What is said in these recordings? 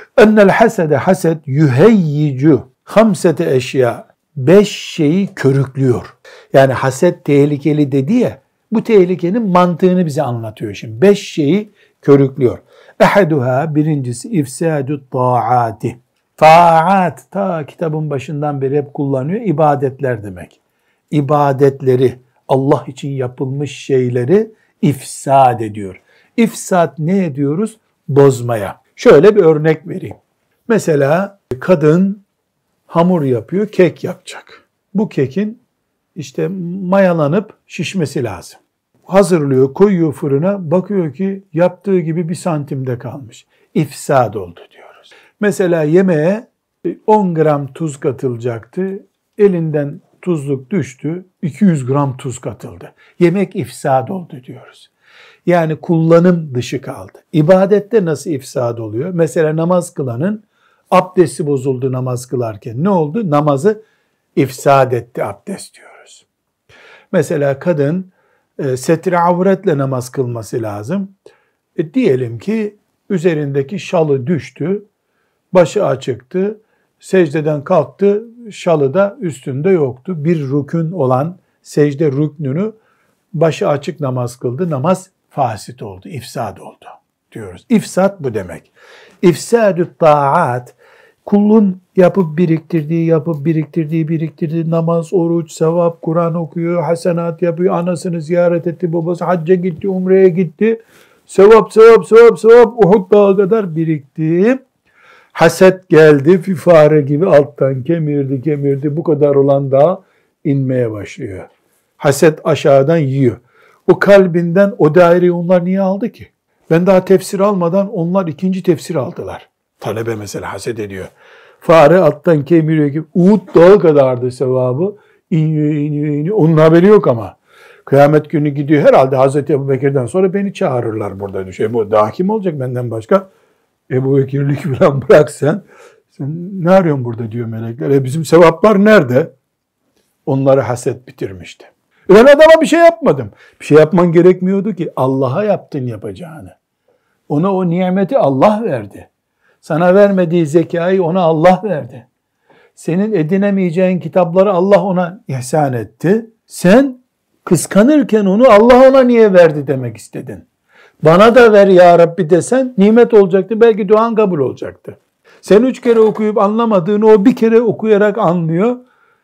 Ennel hasede haset yuheyyicu hamsete eşya. 5 şeyi körüklüyor. Yani haset tehlikeli dedi ya, bu tehlikenin mantığını bize anlatıyor şimdi. 5 şeyi körüklüyor. Ehaduha, birincisi ifsadü taati. Taat, ta kitabın başından beri hep kullanıyor. İbadetler demek. İbadetleri, Allah için yapılmış şeyleri ifsad ediyor. İfsad ne ediyoruz? Bozmaya. Şöyle bir örnek vereyim. Mesela kadın hamur yapıyor, kek yapacak. Bu kekin işte mayalanıp şişmesi lazım. Hazırlıyor, koyuyor fırına, bakıyor ki yaptığı gibi 1 santimde kalmış. İfsad oldu diyoruz. Mesela yemeğe 10 gram tuz katılacaktı. Elinden tuzluk düştü, 200 gram tuz katıldı. Yemek ifsad oldu diyoruz. Yani kullanım dışı kaldı. İbadette nasıl ifsad oluyor? Mesela namaz kılanın abdesti bozuldu namaz kılarken. Ne oldu? Namazı ifsad etti abdest diyoruz. Mesela kadın setre avretle namaz kılması lazım. Diyelim ki üzerindeki şalı düştü, başı açıktı, secdeden kalktı, şalı da üstünde yoktu. Bir rükün olan secde rüknünü başı açık namaz kıldı. Namaz fasit oldu, ifsad oldu diyoruz. İfsad bu demek. İfsadü taat, kulun yapıp biriktirdiği namaz, oruç, sevap, Kur'an okuyor, hasenat yapıyor, anasını ziyaret etti, babası hacca gitti, umreye gitti. Sevap, Uhud dağı kadar birikti. Haset geldi, fare gibi alttan kemirdi, bu kadar olan dağ inmeye başlıyor. Haset aşağıdan yiyor. O kalbinden o daireyi onlar niye aldı ki? Ben daha tefsir almadan onlar 2. tefsir aldılar. Talebe mesela haset ediyor. Fare alttan kemiriyor gibi. Uhud dağı kadardı sevabı. İniyor. Onun haberi yok ama. Kıyamet günü gidiyor. Herhalde Hazreti Ebubekir'den sonra beni çağırırlar burada düşüyor. Bu daha kim olacak benden başka? Ebubekirlik falan bırak sen. Sen ne arıyorsun burada diyor melekler. Bizim sevaplar nerede? Onları haset bitirmişti. Ben adama bir şey yapmadım. Bir şey yapman gerekmiyordu ki. Allah'a yaptın yapacağını. Ona o nimeti Allah verdi. Sana vermediği zekayı ona Allah verdi. Senin edinemeyeceğin kitapları Allah ona ihsan etti. Sen kıskanırken onu Allah ona niye verdi demek istedin. Bana da ver ya Rabbi desen nimet olacaktı. Belki duan kabul olacaktı. Sen 3 kere okuyup anlamadığını o 1 kere okuyarak anlıyor.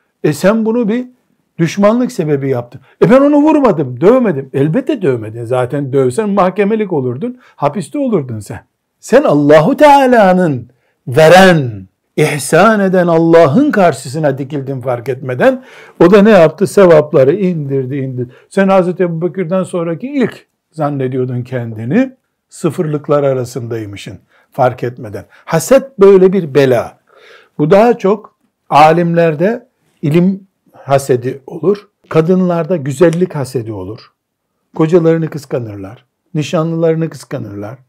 Sen bunu bir düşmanlık sebebi yaptın. Ben onu vurmadım, dövmedim. Elbette dövmedin. Zaten dövsen mahkemelik olurdun. Hapiste olurdun sen. Sen Allahu Teala'nın veren, ihsan eden Allah'ın karşısına dikildin fark etmeden. O da ne yaptı? Sevapları indirdi. Sen Hazreti Ebubekir'den sonraki ilk zannediyordun kendini. Sıfırlıklar arasındaymışsın fark etmeden. Haset böyle bir bela. Bu daha çok alimlerde ilim hasedi olur. Kadınlarda güzellik hasedi olur. Kocalarını kıskanırlar. Nişanlılarını kıskanırlar.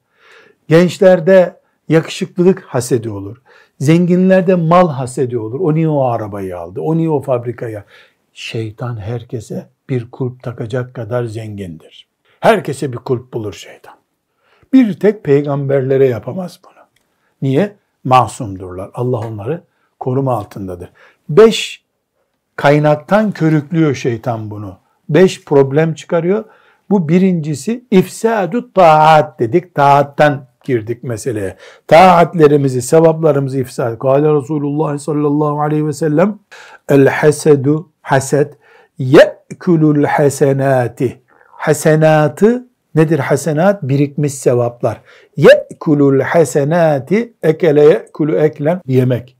Gençlerde yakışıklılık hasedi olur. Zenginlerde mal hasedi olur. O niye o arabayı aldı? O niye o fabrikaya? Şeytan herkese bir kulp takacak kadar zengindir. Herkese bir kulp bulur şeytan. Bir tek peygamberlere yapamaz bunu. Niye? Masumdurlar. Allah onları koruma altındadır. 5 kaynaktan körüklüyor şeytan bunu. 5 problem çıkarıyor. Bu birincisi ifsadü taat dedik. Taattan girdik meseleye. Taatlerimizi, sevaplarımızı ifsad. Kâle Resulullah sallallahu aleyhi ve sellem el hasedu haset ye'kulul hasenati. Hasenatı nedir hasenat? Birikmiş sevaplar. Ye'kulul hasenati ekele ye'kulu eklen yemek.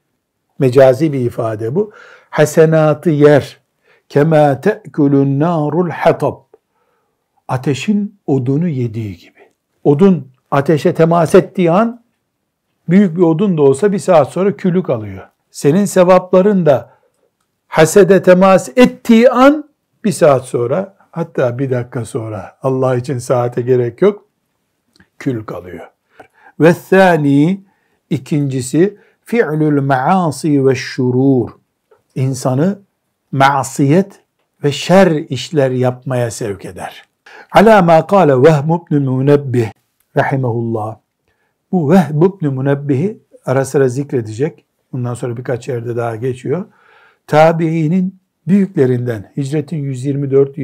Mecazi bir ifade bu. Hasenatı yer. Kema te'kulun narul hatab. Ateşin odunu yediği gibi. Odun ateşe temas ettiği an büyük bir odun da olsa 1 saat sonra külü kalıyor. Senin sevapların da hasede temas ettiği an 1 saat sonra hatta 1 dakika sonra Allah için saate gerek yok kül kalıyor. Ve thani ikincisi fi'lül maasi ve şurur. İnsanı masiyet ve şer işler yapmaya sevk eder. Ala ma kâle Vehm ibn Münebbih rahimehullah. Bu Bu Vehb ibn Munebbih'i ara sıra zikredecek. Bundan sonra birkaç yerde daha geçiyor. Tabiinin büyüklerinden, hicretin 124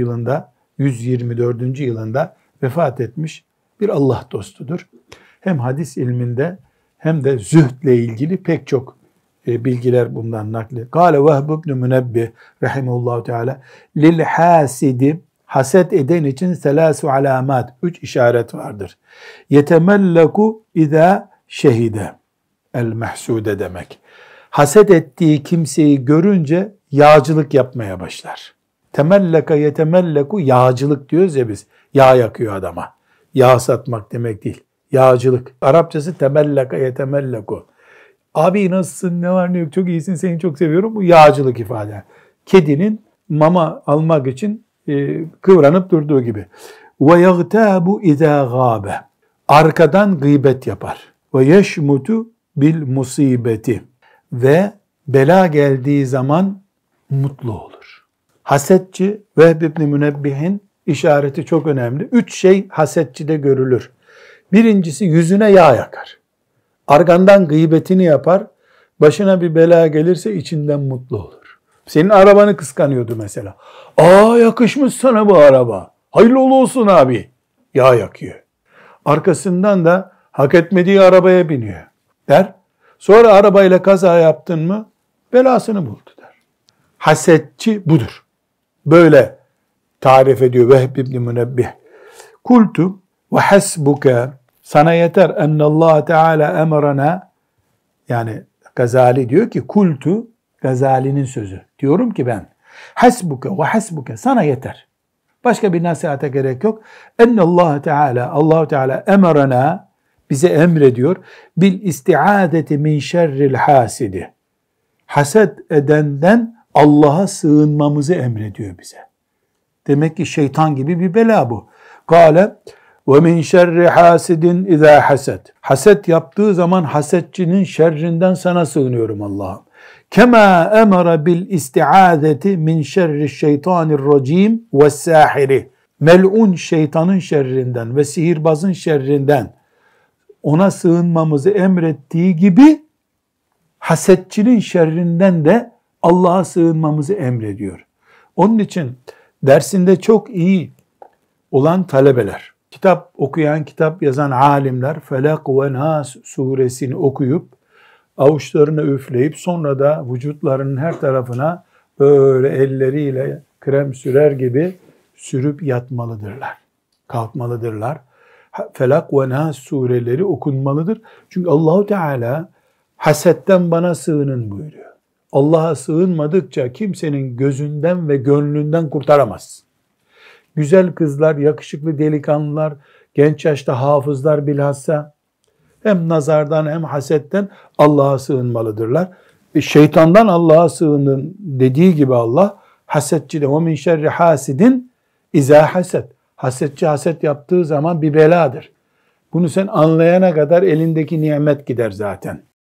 yılında vefat etmiş bir Allah dostudur. Hem hadis ilminde hem de zühdle ilgili pek çok bilgiler bundan nakli. Kâle Vehb ibn Munebbih rahimehullahu teala lil hasidi, haset eden için selâsu alâmât, 3 işaret vardır. Yetemelleku izâ şehide, el mehsude demek. Haset ettiği kimseyi görünce yağcılık yapmaya başlar. Temelleka yetemelleku, yağcılık diyoruz ya biz. Yağ yakıyor adama. Yağ satmak demek değil. Yağcılık. Arapçası temelleka yetemelleku. Abi nasılsın, ne var ne yok, çok iyisin, seni çok seviyorum. Bu yağcılık ifade. Kedinin mama almak için kıvranıp durduğu gibi. Ve yagtabu izâ gâbe. Arkadan gıybet yapar. Ve yeşmutu bil musibeti. Ve bela geldiği zaman mutlu olur. Hasetçi Vehb ibn Munebbih'in işareti çok önemli. 3 şey hasetçide görülür. Birincisi yüzüne yağ yakar. Arkandan gıybetini yapar. Başına bir bela gelirse içinden mutlu olur. Senin arabanı kıskanıyordu mesela. Aa, yakışmış sana bu araba. Hayırlı olsun abi. Yağ yakıyor. Arkasından da hak etmediği arabaya biniyor der. Sonra arabayla kaza yaptın mı belasını buldu der. Hasetçi budur. Böyle tarif ediyor Vehb ibn Munebbih. Kultu ve hasbuke, sana yeter ennallahu teala emrana, yani Gazali diyor ki kultu, Gazali'nin sözü. Diyorum ki ben hasbuke ve hasbuke, sana yeter. Başka bir nasihate gerek yok. Ennallahu teala, Allahu Teala emrana, bize emrediyor. Bil isti'adeti min şerril hasidi. Haset edenden Allah'a sığınmamızı emrediyor bize. Demek ki şeytan gibi bir bela bu. Kâle ve min şerri hasidin izâ haset. Haset yaptığı zaman hasetçinin şerrinden sana sığınıyorum Allah'ım. Kema emara bil isti'adeti min şerri şeytanirracim ve sahiri. Mel'un şeytanın şerrinden ve sihirbazın şerrinden ona sığınmamızı emrettiği gibi hasetçinin şerrinden de Allah'a sığınmamızı emrediyor. Onun için dersinde çok iyi olan talebeler, kitap okuyan, kitap yazan alimler Felak ve Nas suresini okuyup avuçlarını üfleyip sonra da vücutlarının her tarafına böyle elleriyle krem sürer gibi sürüp yatmalıdırlar. Kalkmalıdırlar. Felak ve Nas sureleri okunmalıdır. Çünkü Allahu Teala hasetten bana sığının buyuruyor. Allah'a sığınmadıkça kimsenin gözünden ve gönlünden kurtaramaz. Güzel kızlar, yakışıklı delikanlılar, genç yaşta hafızlar bilhassa hem nazardan hem hasetten Allah'a sığınmalıdırlar. Şeytandan Allah'a sığının dediği gibi Allah, hasetçi de o min şerri hasidin izâ haset. Hasetçi haset yaptığı zaman bir beladır. Bunu sen anlayana kadar elindeki nimet gider zaten.